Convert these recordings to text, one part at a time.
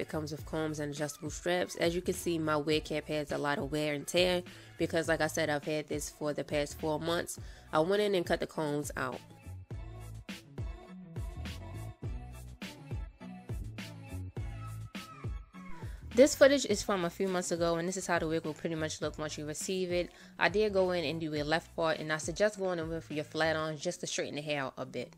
it comes with combs and adjustable straps. As you can see, my wig cap has a lot of wear and tear because, like I said, I've had this for the past 4 months. I went in and cut the combs out. This footage is from a few months ago, and this is how the wig will pretty much look once you receive it. I did go in and do a left part, and I suggest going in with your flat irons just to straighten the hair out a bit.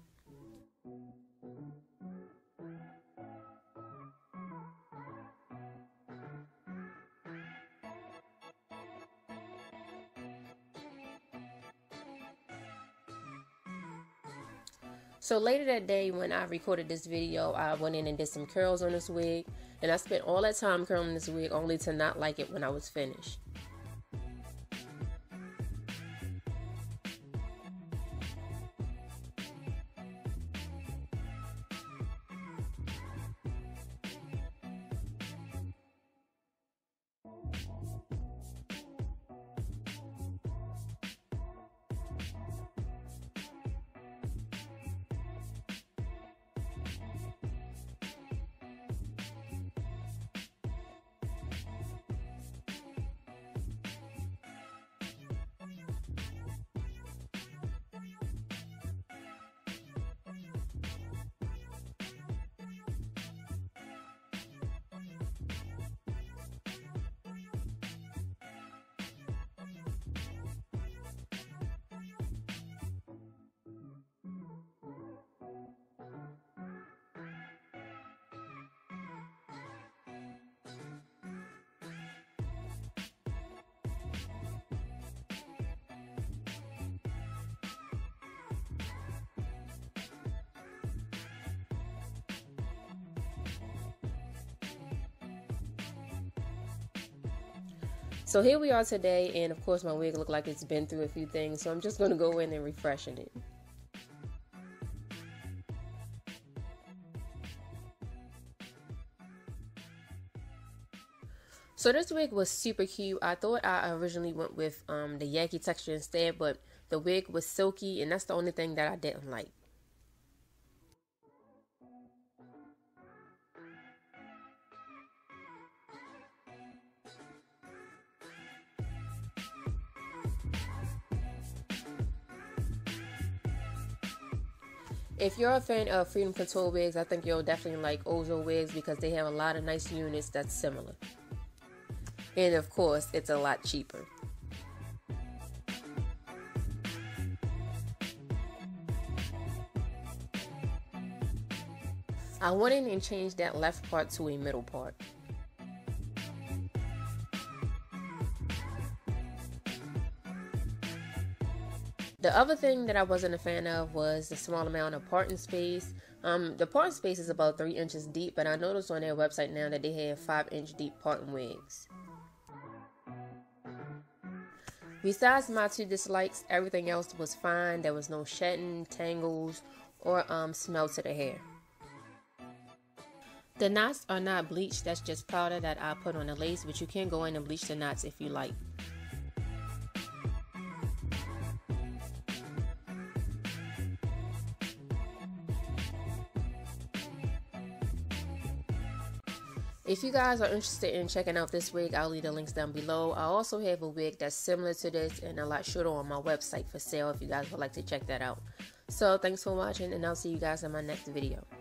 So later that day when I recorded this video, I went in and did some curls on this wig, and I spent all that time curling this wig only to not like it when I was finished. So here we are today, and of course my wig looked like it's been through a few things, so I'm just going to go in and refreshen it. So this wig was super cute. I thought I originally went with the Yankee texture instead, but the wig was silky, and that's the only thing that I didn't like. If you're a fan of Freedom Control wigs, I think you'll definitely like Ozo wigs because they have a lot of nice units that's similar. And of course, it's a lot cheaper. I went in and changed that left part to a middle part. The other thing that I wasn't a fan of was the small amount of parting space. The parting space is about 3 inches deep, but I noticed on their website now that they have 5-inch deep parting wigs. Besides my 2 dislikes, everything else was fine. There was no shedding, tangles, or smell to the hair. The knots are not bleached, that's just powder that I put on the lace, but you can go in and bleach the knots if you like. If you guys are interested in checking out this wig, I'll leave the links down below. I also have a wig that's similar to this and a lot shorter on my website for sale if you guys would like to check that out. So thanks for watching, and I'll see you guys in my next video.